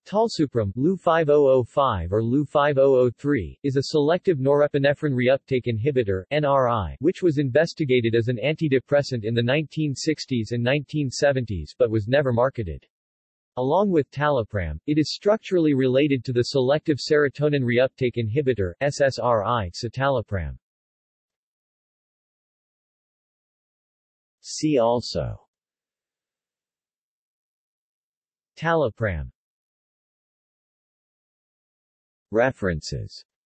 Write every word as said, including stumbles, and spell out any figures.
Talsupram, Lu five thousand five or Lu five thousand three, is a selective norepinephrine reuptake inhibitor N R I, which was investigated as an antidepressant in the nineteen sixties and nineteen seventies but was never marketed. Along with talipram, it is structurally related to the selective serotonin reuptake inhibitor S S R I citalopram. See also: Talipram. References